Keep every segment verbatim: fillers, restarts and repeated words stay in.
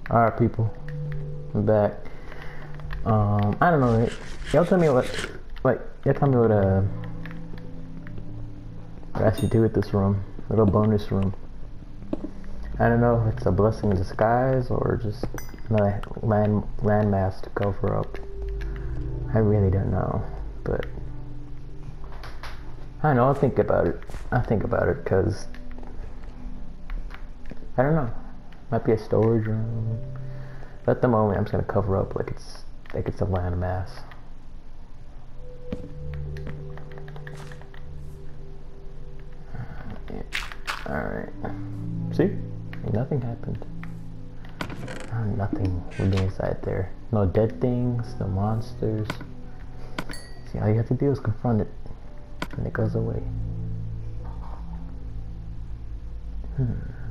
Alright, people, I'm back. Um, I don't know. Y'all tell me what, like, y'all tell me what uh, what I should do with this room, little bonus room. I don't know if it's a blessing in disguise or just another land landmass to cover up. I really don't know, but I don't know. I'll think about it. I'll think about it because I don't know. Might be a storage room. But at the moment, I'm just gonna cover up like it's like it's a landmass. Uh, All right. See, nothing happened. Uh, nothing really inside there. No dead things. No monsters. See, all you have to do is confront it, and it goes away. Hmm.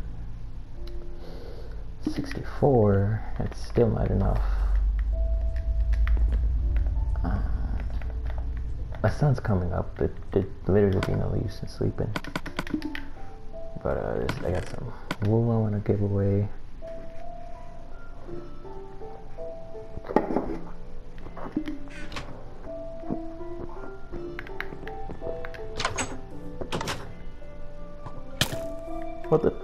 sixty-four, that's still not enough. Uh, my sun's coming up, but there'd literally be no use in sleeping. But uh, I got some wool I want to give away. What the?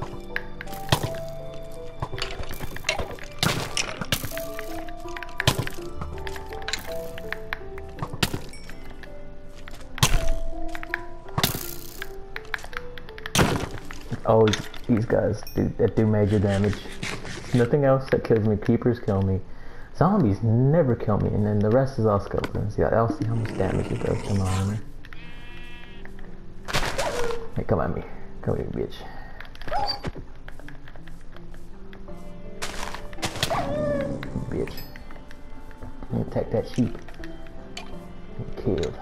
Oh, these guys do, that do major damage. Nothing else that kills me. Creepers kill me. Zombies never kill me, and then the rest is all skeletons. Yeah, I'll see how much damage it does to my armor. Hey, come at me. Come here, bitch. Bitch. You attack that sheep. You killed.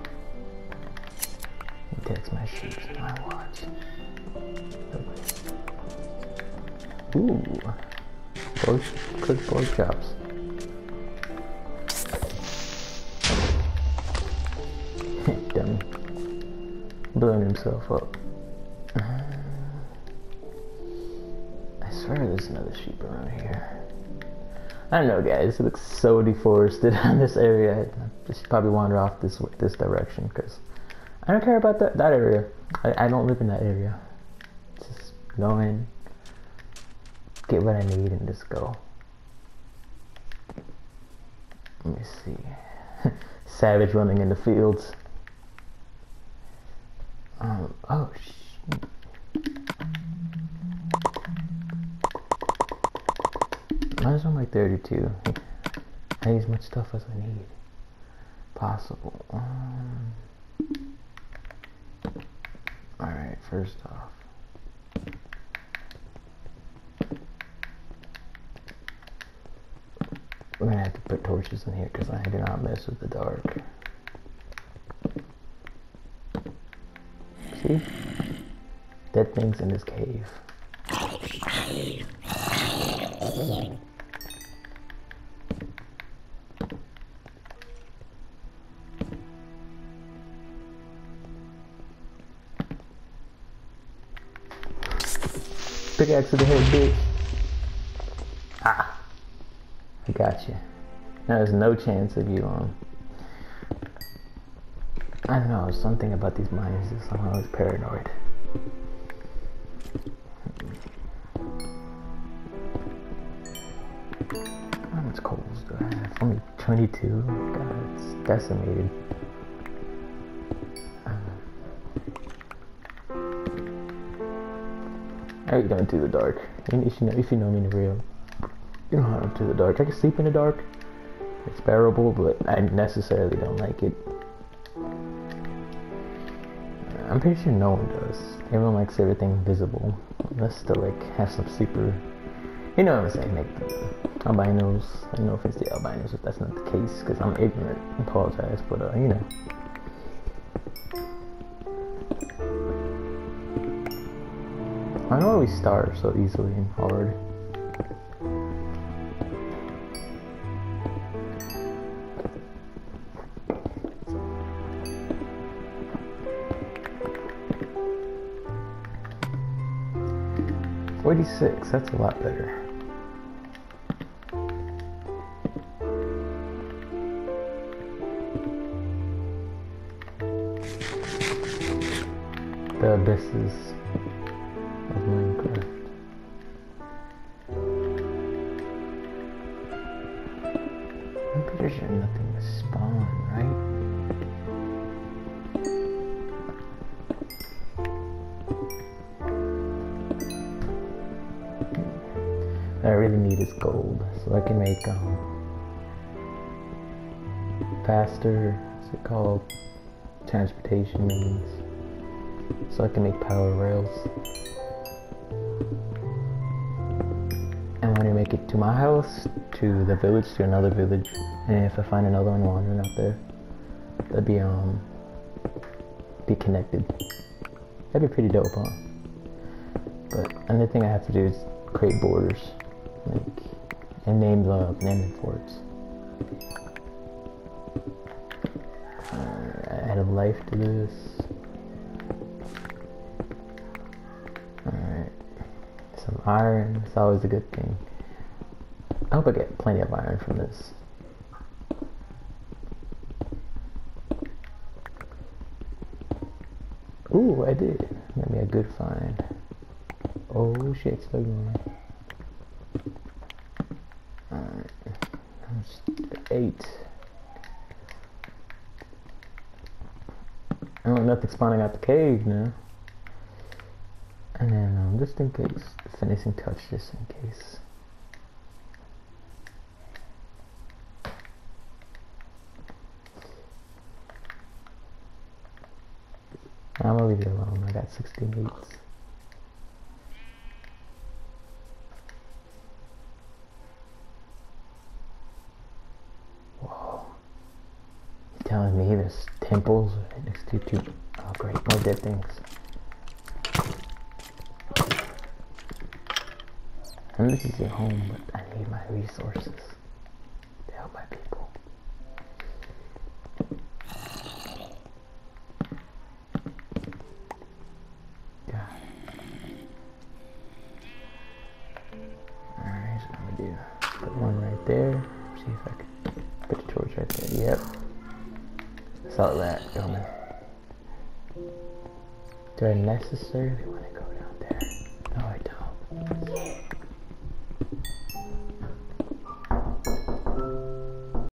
He attacks my sheep. My watch. Ooh, pork, cooked pork chops. Dummy. Blowing himself up. I swear there's another sheep around here. I don't know, guys. It looks so deforested in this area. I should probably wander off this this direction because I don't care about that that area. I, I don't live in that area. Just go in, get what I need, and just go. Let me see. Savage running in the fields. Um, oh, shoot. Mine's on my thirty-two. I need as much stuff as I need. Possible. Um, Alright, first off. We're gonna have to put torches in here because I do not mess with the dark. See? Dead things in this cave. Pickaxe to the head, bitch. Ah. I got you. There's no chance of you, um... I don't know, something about these mines is somehow always paranoid. How much coals do I have? Only twenty-two? God, it's decimated. I really don't do the dark. If you know, if you know me in the real, you know how to do the dark. I can sleep in the dark. It's bearable, but I necessarily don't like it. I'm pretty sure no one does. Everyone likes everything visible, unless to like have some super. You know what I'm saying? Like albinos. No offense to albinos if that's not the case, because I'm ignorant. I apologize, but uh, you know. I know we starve so easily and hard. forty-six, that's a lot better. the abysses of Minecraft. I'm pretty sure nothing will spawn, right? What I really need is gold, so I can make um faster, what's it called, transportation means, so I can make power rails. And when I make it to my house, to the village, to another village, and if I find another one wandering out there, that'd be um be connected. That'd be pretty dope, huh? But another thing I have to do is create borders, like, and name the name the forts. Uh, add a life to this. Alright. Some iron, it's always a good thing. I hope I get plenty of iron from this. Ooh, I did. Got me a good find. Oh shit, still going. Alright. Eight. Oh, nothing spawning out the cave now. And then, um, just in case, the finishing touch, just in case. I'm gonna leave it alone. I got sixteen weeks. Whoa. You're telling me there's temples right next to two. Oh great, more dead things. And this is your home, but I need my resources to help my people. Alright, so I'm gonna do put one right there. See if I can put the torch right there. Yep. Saw that, gentlemen. Do I necessarily want to go